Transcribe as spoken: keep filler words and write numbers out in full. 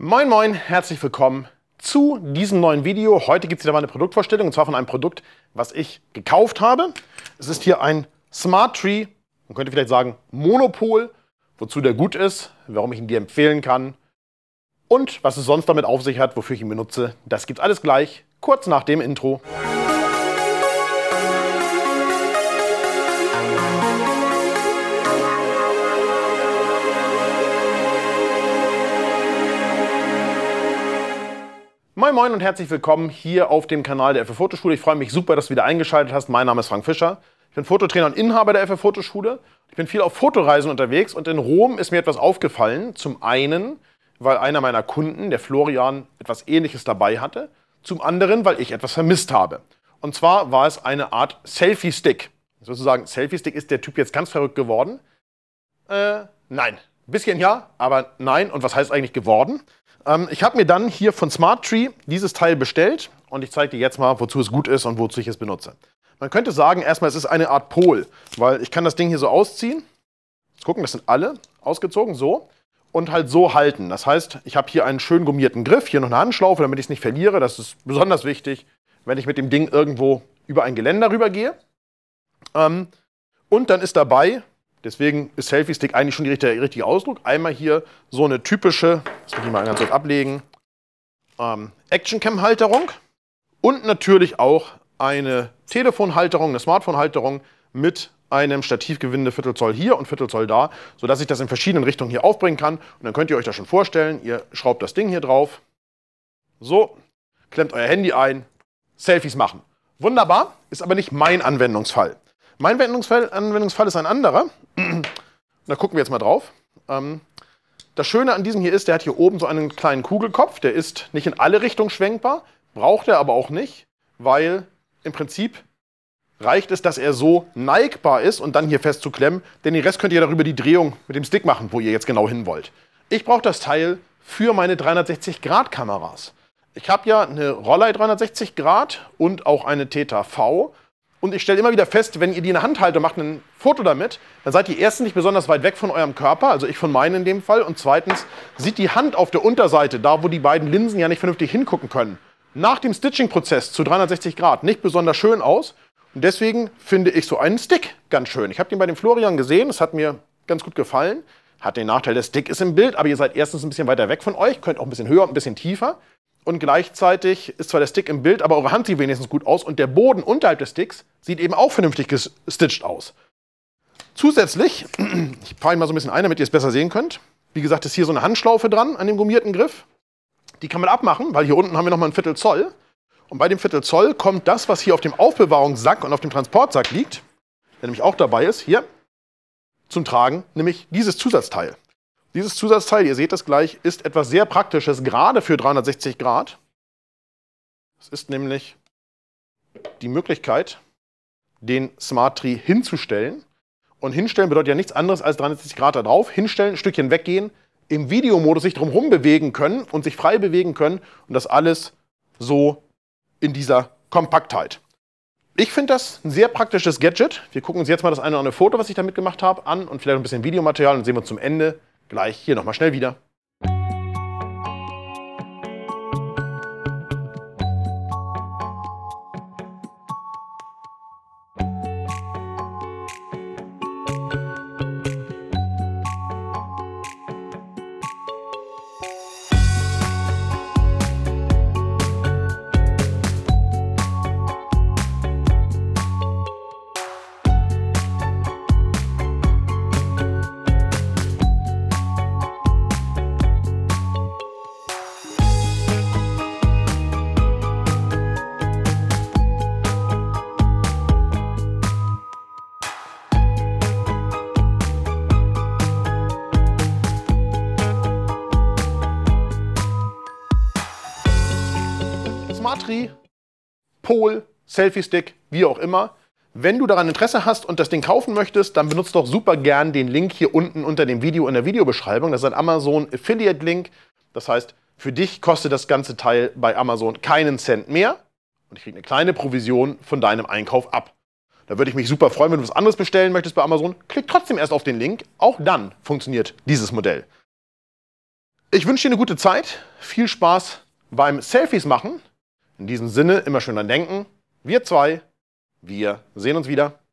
Moin Moin, herzlich willkommen zu diesem neuen Video. Heute gibt es wieder mal eine Produktvorstellung, und zwar von einem Produkt, was ich gekauft habe. Es ist hier ein Smart Tree, man könnte vielleicht sagen Monopol, wozu der gut ist, warum ich ihn dir empfehlen kann und was es sonst damit auf sich hat, wofür ich ihn benutze. Das gibt's alles gleich, kurz nach dem Intro. Moin Moin und herzlich willkommen hier auf dem Kanal der F F Fotoschule. Ich freue mich super, dass du wieder eingeschaltet hast. Mein Name ist Frank Fischer. Ich bin Fototrainer und Inhaber der F F Fotoschule. Ich bin viel auf Fotoreisen unterwegs und in Rom ist mir etwas aufgefallen. Zum einen, weil einer meiner Kunden, der Florian, etwas Ähnliches dabei hatte. Zum anderen, weil ich etwas vermisst habe. Und zwar war es eine Art Selfie-Stick. Sozusagen, Selfie-Stick, ist der Typ jetzt ganz verrückt geworden? Äh, nein. Ein bisschen ja, aber nein. Und was heißt eigentlich geworden? Ähm, ich habe mir dann hier von Smart Tree dieses Teil bestellt und ich zeige dir jetzt mal, wozu es gut ist und wozu ich es benutze. Man könnte sagen, erstmal, es ist eine Art Pol, weil ich kann das Ding hier so ausziehen. Jetzt gucken, das sind alle ausgezogen, so. Und halt so halten. Das heißt, ich habe hier einen schön gummierten Griff, hier noch eine Handschlaufe, damit ich es nicht verliere. Das ist besonders wichtig, wenn ich mit dem Ding irgendwo über ein Geländer rübergehe. Ähm, und dann ist dabei, deswegen ist Selfie-Stick eigentlich schon der richtige Ausdruck, einmal hier so eine typische, das will ich mal ganz kurz ablegen, ähm, Action-Cam-Halterung und natürlich auch eine Telefonhalterung, eine Smartphone-Halterung mit einem Stativgewinde Viertel Zoll hier und Viertel Zoll da, sodass ich das in verschiedenen Richtungen hier aufbringen kann. Und dann könnt ihr euch das schon vorstellen, ihr schraubt das Ding hier drauf, so, klemmt euer Handy ein, Selfies machen. Wunderbar, ist aber nicht mein Anwendungsfall. Mein Anwendungsfall, Anwendungsfall ist ein anderer. Da gucken wir jetzt mal drauf. Das Schöne an diesem hier ist, der hat hier oben so einen kleinen Kugelkopf. Der ist nicht in alle Richtungen schwenkbar, braucht er aber auch nicht, weil im Prinzip reicht es, dass er so neigbar ist und dann hier fest zu klemmen, denn den Rest könnt ihr darüber die Drehung mit dem Stick machen, wo ihr jetzt genau hin wollt. Ich brauche das Teil für meine dreihundertsechzig Grad Kameras. Ich habe ja eine Rollei dreihundertsechzig Grad und auch eine Theta V. Und ich stelle immer wieder fest, wenn ihr die in der Hand haltet und macht ein Foto damit, dann seid ihr erstens nicht besonders weit weg von eurem Körper, also ich von meinen in dem Fall, und zweitens sieht die Hand auf der Unterseite, da wo die beiden Linsen ja nicht vernünftig hingucken können, nach dem Stitching-Prozess zu dreihundertsechzig Grad nicht besonders schön aus. Und deswegen finde ich so einen Stick ganz schön. Ich habe den bei dem Florian gesehen, es hat mir ganz gut gefallen. Hat den Nachteil, der Stick ist im Bild, aber ihr seid erstens ein bisschen weiter weg von euch, könnt auch ein bisschen höher und ein bisschen tiefer. Und gleichzeitig ist zwar der Stick im Bild, aber eure Hand sieht wenigstens gut aus und der Boden unterhalb des Sticks sieht eben auch vernünftig gestitcht aus. Zusätzlich, ich fahre ihn mal so ein bisschen ein, damit ihr es besser sehen könnt. Wie gesagt, ist hier so eine Handschlaufe dran an dem gummierten Griff. Die kann man abmachen, weil hier unten haben wir nochmal ein Viertel Zoll. Und bei dem Viertel Zoll kommt das, was hier auf dem Aufbewahrungssack und auf dem Transportsack liegt, der nämlich auch dabei ist, hier zum Tragen, nämlich dieses Zusatzteil. Dieses Zusatzteil, ihr seht das gleich, ist etwas sehr Praktisches, gerade für dreihundertsechzig Grad. Es ist nämlich die Möglichkeit, den Smart Tree hinzustellen. Und hinstellen bedeutet ja nichts anderes als dreihundertsechzig Grad da drauf. Hinstellen, ein Stückchen weggehen, im Videomodus sich drumherum bewegen können und sich frei bewegen können. Und das alles so in dieser Kompaktheit. Ich finde das ein sehr praktisches Gadget. Wir gucken uns jetzt mal das eine oder andere Foto, was ich damit gemacht habe, an und vielleicht ein bisschen Videomaterial und sehen wir uns zum Ende gleich hier nochmal schnell wieder. Smart Tree, Pol, Selfie-Stick, wie auch immer. Wenn du daran Interesse hast und das Ding kaufen möchtest, dann benutzt doch super gern den Link hier unten unter dem Video in der Videobeschreibung. Das ist ein Amazon Affiliate-Link. Das heißt, für dich kostet das ganze Teil bei Amazon keinen Cent mehr. Und ich kriege eine kleine Provision von deinem Einkauf ab. Da würde ich mich super freuen, wenn du was anderes bestellen möchtest bei Amazon. Klick trotzdem erst auf den Link. Auch dann funktioniert dieses Modell. Ich wünsche dir eine gute Zeit, viel Spaß beim Selfies machen. In diesem Sinne immer schön an denken. Wir zwei, wir sehen uns wieder.